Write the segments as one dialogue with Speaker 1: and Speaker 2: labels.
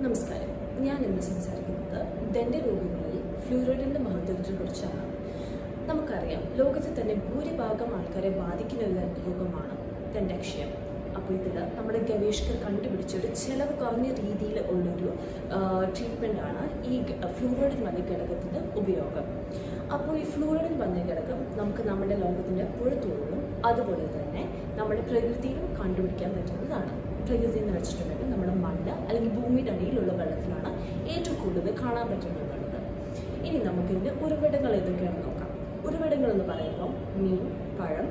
Speaker 1: നമസ്കാരം. ഞാൻ ഇന്ന് സംസാരിക്കുന്നത് ദന്തരോഗങ്ങളിൽ ഫ്ലൂറൈഡിന്റെ മഹത്വത്തെക്കുറിച്ചാണ്. നമുക്കറിയാം, ലോകത്തിൽ തന്നെ ഭൂരിഭാഗം ആൾക്കാരെ ബാധിക്കുന്ന ഒരു രോഗമാണ് ദന്തക്ഷയം. അപ്പോൾ ഇതിൽ നമ്മുടെ ഗവേഷകർ കണ്ടുപിടിച്ച ഒരു ചിലവ് കുറഞ്ഞ രീതിയിൽ ഉള്ളൊരു ട്രീറ്റ്മെൻറ്റാണ് ഈ ഫ്ലൂറൈഡ് മഞ്ഞഘടകത്തിൻ്റെ ഉപയോഗം. അപ്പോൾ ഈ ഫ്ലൂറൈഡ് മഞ്ഞഘടകം നമുക്ക് നമ്മുടെ ലോകത്തിൻ്റെ പുറത്തുള്ളും അതുപോലെ തന്നെ നമ്മുടെ പ്രകൃതിയിലും കണ്ടുപിടിക്കാൻ പറ്റുന്നതാണ്. പ്രകൃതി എന്ന് വെച്ചിട്ടുണ്ടെങ്കിൽ നമ്മുടെ മണ്ണ് അല്ലെങ്കിൽ ഭൂമിയുടെ അടിയിലുള്ള വെള്ളത്തിലാണ് ഏറ്റവും കൂടുതൽ കാണാൻ പറ്റുന്നത്. ഇനി നമുക്കിതിൻ്റെ ഉറവിടങ്ങൾ ഏതൊക്കെയാണെന്ന് നോക്കാം. ഉറവിടങ്ങൾ എന്ന് പറയുമ്പോൾ മീൻ, പഴം,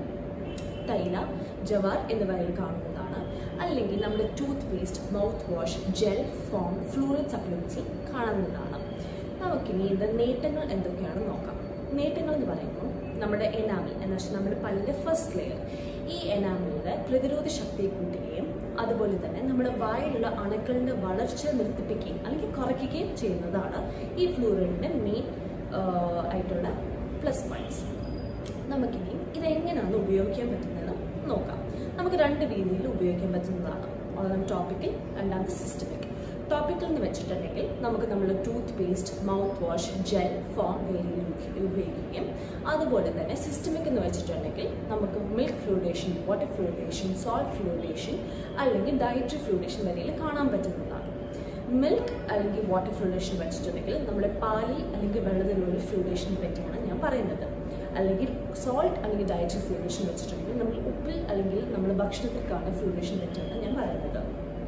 Speaker 1: തൈല, ജവാർ എന്നിവയിൽ കാണുന്നതാണ്. അല്ലെങ്കിൽ നമ്മുടെ toothpaste, mouthwash, gel foam, fluoride സപ്ലിമെന്റ്സിൽ കാണുന്നതാണ്. നമുക്കിനി ഇതിൻ്റെ നേട്ടങ്ങൾ എന്തൊക്കെയാണെന്ന് നോക്കാം. നേട്ടങ്ങൾ എന്ന് പറയുമ്പോൾ നമ്മുടെ എനാമിൽ എന്ന് വെച്ചാൽ നമ്മുടെ പല്ലിൻ്റെ ഫസ്റ്റ് ലെയർ, ഈ എനാമിലിൻ്റെ പ്രതിരോധ ശക്തിയെ കൂട്ടുകയും അതുപോലെ തന്നെ നമ്മുടെ വായിലുള്ള അണുക്കളുടെ വളർച്ച നിർത്തിപ്പിക്കുകയും അല്ലെങ്കിൽ കുറയ്ക്കുകയും ചെയ്യുന്നതാണ് ഈ ഫ്ലൂറൈഡിൻ്റെ മെയിൻ ആയിട്ടുള്ള പ്ലസ് പോയിന്റ്സ്. നമുക്കിനി ഇതെങ്ങനെയാണ് ഉപയോഗിക്കാൻ പറ്റുന്നതെന്ന് നോക്കാം. നമുക്ക് രണ്ട് രീതിയിൽ ഉപയോഗിക്കാൻ പറ്റുന്നതാണ്. ഒന്ന് ടോപ്പിക്കൽ, രണ്ടാമത് സിസ്റ്റമിക്. ടോപ്പിക്കൽ എന്ന് വെച്ചിട്ടുണ്ടെങ്കിൽ നമുക്ക് നമ്മുടെ toothpaste, mouthwash, gel foam വേരിയിൽ ഉപയോഗിക്കുകയും അതുപോലെ തന്നെ സിസ്റ്റമിക് എന്ന് വെച്ചിട്ടുണ്ടെങ്കിൽ നമുക്ക് milk fluoridation, water fluoridation, salt fluoridation അല്ലെങ്കിൽ ഡയറ്ററി ഫ്ലൂറിഡേഷൻ വരിയിൽ കാണാൻ പറ്റുന്നതാണ്. മിൽക്ക് അല്ലെങ്കിൽ വാട്ടർ ഫ്ലൂറിഡേഷൻ വെച്ചിട്ടുണ്ടെങ്കിൽ നമ്മുടെ പാലിൽ അല്ലെങ്കിൽ വെള്ളത്തിലുള്ള ഫ്ലൂറിഡേഷനെ പറ്റിയാണ് ഞാൻ പറയുന്നത്. അല്ലെങ്കിൽ സോൾട്ട് അല്ലെങ്കിൽ ഡയറ്ററി ഫ്ലൂറിഡേഷൻ വെച്ചിട്ടുണ്ടെങ്കിൽ നമ്മൾ ഉപ്പിൽ അല്ലെങ്കിൽ നമ്മുടെ ഭക്ഷണത്തിൽ കാണുന്ന ഫ്ലൂറിഡേഷൻ പറ്റിയാണ് ഞാൻ പറയുന്നത്.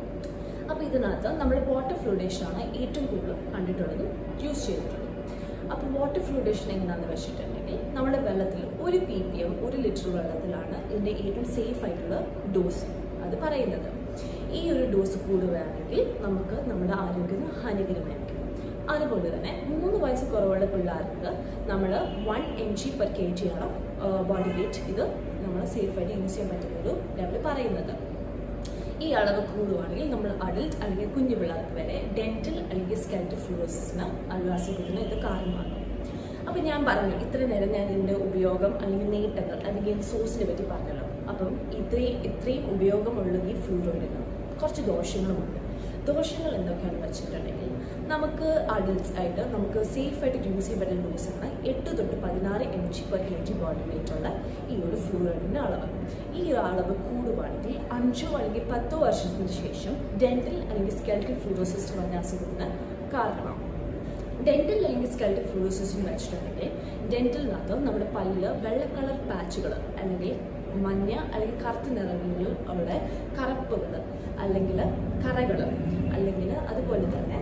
Speaker 1: അപ്പോൾ ഇതിനകത്ത് നമ്മുടെ വാട്ടർ ഫ്ലൂറിഡേഷനാണ് ഏറ്റവും കൂടുതൽ കണ്ടിട്ടുള്ളതും യൂസ് ചെയ്തിട്ടുള്ളത്. അപ്പോൾ വാട്ടർ ഫ്ലൂറിഡേഷൻ എങ്ങനെയാണെന്ന് വെച്ചിട്ടുണ്ടെങ്കിൽ നമ്മുടെ വെള്ളത്തിൽ 1 ppm 1 ലിറ്റർ വെള്ളത്തിലാണ് ഇതിൻ്റെ ഏറ്റവും സേഫ് ആയിട്ടുള്ള ഡോസ് അത് പറയുന്നത്. ഈ ഒരു ഡോസ് കൂടുകയാണെങ്കിൽ നമുക്ക് നമ്മുടെ ആരോഗ്യത്തിന് ഹാനികരമായിരിക്കും. അതുപോലെ തന്നെ 3 വയസ്സ് കുറവുള്ള പിള്ളേർക്ക് നമ്മൾ 1 mg/kg ആണ് ബോഡി വെയിറ്റ് ഇത് നമ്മൾ സേഫായിട്ട് യൂസ് ചെയ്യാൻ പറ്റുന്നൊരു ലെവൽ പറയുന്നത്. ഈ അളവ് കൂടുകയാണെങ്കിൽ നമ്മൾ അഡൽട്ട് അല്ലെങ്കിൽ കുഞ്ഞു പിള്ളേർക്ക് വരെ ഡെന്റൽ അല്ലെങ്കിൽ സ്കെൽറ്റൽ ഫ്ലൂറോസിസിന് അസുഖത്തിന് ഇത് കാരണമാകും. അപ്പം ഞാൻ പറഞ്ഞു, ഇത്രയും നേരം ഞാൻ ഇതിൻ്റെ ഉപയോഗം അല്ലെങ്കിൽ നേട്ടങ്ങൾ അല്ലെങ്കിൽ സോഴ്സിനെ പറ്റി പറഞ്ഞല്ലോ. അപ്പം ഇത്രയും ഉപയോഗമുള്ള ഈ ഫ്ലൂറൈഡിന് കുറച്ച് ദോഷങ്ങളുമുണ്ട്. ദോഷങ്ങൾ എന്തൊക്കെയാണെന്ന് വെച്ചിട്ടുണ്ടെങ്കിൽ നമുക്ക് അഡൽട്ട്സ് ആയിട്ട് നമുക്ക് സേഫായിട്ട് യൂസ് ചെയ്യാൻ പറ്റുന്ന ഡോസാണ് 8 തൊട്ട് 16 mg/kg ബോഡി വെയിറ്റ് ഉള്ള ഈ ഒരു ഫ്ലൂറൈഡിൻ്റെ അളവ്. ഈ അളവ് കൂടുകയാണെങ്കിൽ 5 അല്ലെങ്കിൽ 10 വർഷത്തിന് ശേഷം ഡെന്റൽ അല്ലെങ്കിൽ സ്കെൽറ്റൽ ഫ്ലൂറോസിസ് പറഞ്ഞ അസുഖത്തിന് കാരണമാകും. ഡെന്റൽ അല്ലെങ്കിൽ സ്കെൽറ്റൽ ഫ്ലൂറോസിസ് എന്ന് വെച്ചിട്ടുണ്ടെങ്കിൽ ഡെന്റലിനകത്ത് നമ്മുടെ പല്ലിൽ വെള്ള കളർ പാച്ചുകൾ അല്ലെങ്കിൽ മഞ്ഞ അല്ലെങ്കിൽ കറുത്ത നിറങ്ങളിൽ ഉള്ള കറുപ്പുകൾ അല്ലെങ്കിൽ കറകൾ അല്ലെങ്കിൽ അതുപോലെ തന്നെ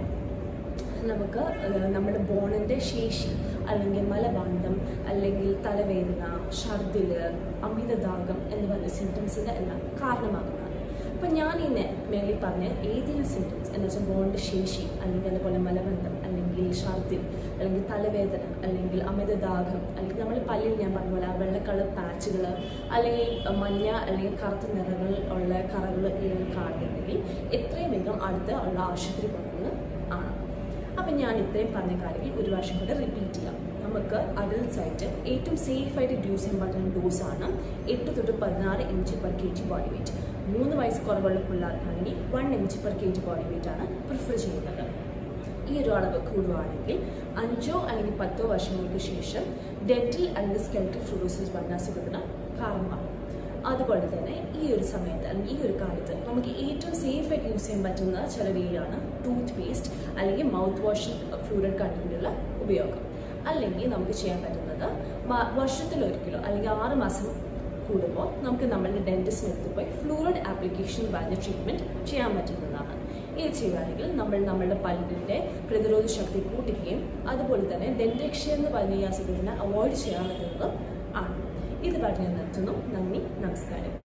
Speaker 1: നമുക്ക് നമ്മുടെ ബോണിൻ്റെ ശേഷി അല്ലെങ്കിൽ മലബന്ധം അല്ലെങ്കിൽ തലവേദന, ഛർദിൽ, അമിതദാഹം എന്ന് പറയുന്ന സിംറ്റംസിൻ്റെ എല്ലാം കാരണമാകുന്നതാണ്. അപ്പം ഞാൻ ഈ മേളിൽ പറഞ്ഞ ഏതെങ്കിലും സിംറ്റംസ് എന്ന് വെച്ചാൽ ബോണിൻ്റെ ശേഷി അല്ലെങ്കിൽ അതുപോലെ മലബന്ധം അല്ലെങ്കിൽ ഛർദിൽ അല്ലെങ്കിൽ തലവേദന അല്ലെങ്കിൽ അമിതദാഹം അല്ലെങ്കിൽ നമ്മുടെ പല്ലിൽ ഞാൻ പറഞ്ഞ പോലെ വെള്ള കളർ പാച്ചുകൾ അല്ലെങ്കിൽ മഞ്ഞ അല്ലെങ്കിൽ കറുത്ത നിറങ്ങൾ ഉള്ള കറകൾ ഇങ്ങനെ കാണുന്നുണ്ടെങ്കിൽ എത്രയും വേഗം അടുത്ത് ഉള്ള ആശുപത്രി പോകുന്നത് ആണ്. അപ്പം ഞാൻ ഇത്രയും പറഞ്ഞ കാര്യങ്ങൾ ഒരു വർഷം കൂടെ റിപ്പീറ്റ് ചെയ്യാം. നമുക്ക് അഡൽട്ട്സ് ആയിട്ട് ഏറ്റവും സേഫായിട്ട് യൂസ് ചെയ്യാൻ പറ്റുന്ന ഡോസാണ് 8 തൊട്ട് 16 mg/kg ബോഡി വെയിറ്റ്. 3 വയസ്സ് കുറവുള്ള പിള്ളേർക്കാണെങ്കിൽ 1 mg/kg ബോഡി വെയിറ്റ് ആണ് പ്രിഫർ ചെയ്യുന്നത്. ഈ ഒരു അളവ് കൂടുകയാണെങ്കിൽ 5 അല്ലെങ്കിൽ 10 വർഷങ്ങൾക്ക് ശേഷം ഡെന്റൽ അല്ലെങ്കിൽ സ്കെൽറ്റൽ ഫ്ലൂറോസിസ് പറഞ്ഞ അസുഖത്തിന് കാരണമാകും. അതുപോലെ തന്നെ ഈ ഒരു സമയത്ത് അല്ലെങ്കിൽ ഈ ഒരു കാലത്ത് നമുക്ക് ഏറ്റവും സേഫായിട്ട് യൂസ് ചെയ്യാൻ പറ്റുന്ന ചില വേയാണ് ടൂത്ത് പേസ്റ്റ് അല്ലെങ്കിൽ മൗത്ത് വാഷിൽ ഫ്ലൂറൈഡ് കണ്ടന്റുള്ള ഉപയോഗം. അല്ലെങ്കിൽ നമുക്ക് ചെയ്യാൻ പറ്റുന്നത് വർഷത്തിലൊരിക്കലോ അല്ലെങ്കിൽ 6 മാസം കൂടുമ്പോൾ നമുക്ക് നമ്മളുടെ ഡെന്റിസ്റ്റിന് എടുത്ത് പോയി ഫ്ലൂറൈഡ് ആപ്ലിക്കേഷൻ പറഞ്ഞ ട്രീറ്റ്മെൻറ്റ് ചെയ്യാൻ പറ്റുന്നതാണ്. ഇത് ചെയ്യുകയാണെങ്കിൽ നമ്മളുടെ പല്ലിൻ്റെ പ്രതിരോധ ശക്തി കൂട്ടുകയും അതുപോലെ തന്നെ ദന്തക്ഷയം എന്ന് പറഞ്ഞ ഈ അസുഖത്തിനെ അവോയ്ഡ് ചെയ്യാൻ പറ്റുന്നത് ആണ്. ഇത് പറഞ്ഞു നിർത്തുന്നു. നന്ദി, നമസ്കാരം.